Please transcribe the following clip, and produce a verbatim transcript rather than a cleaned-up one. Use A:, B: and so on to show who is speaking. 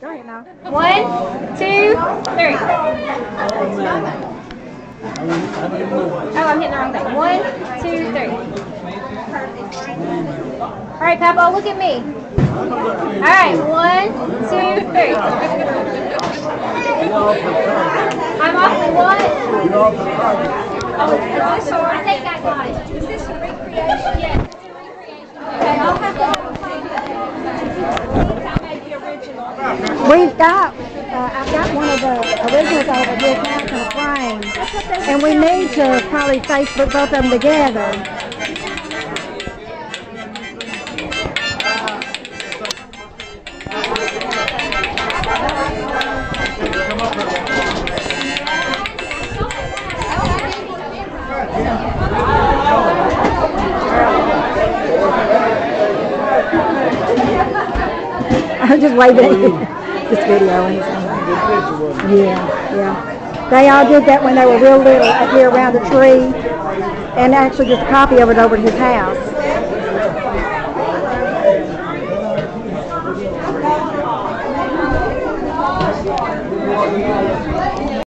A: Go ahead now.
B: One, two, three. Oh, I'm hitting the wrong thing. One, two, three. All right, Papa, look at me. All right, one, two, three. I'm off the what? Oh, is this a, I think I got it. Is this a recreation? Yes, it's a recreation. Okay, I'll have to make the original.
A: We've got, uh, I've got one of the originals over here now in a frame, and we need to probably Facebook both of them together. I'm just waving at you. This video. Yeah, yeah. They all did that when they were real little up here around the tree, and actually just a copy of it over to his house.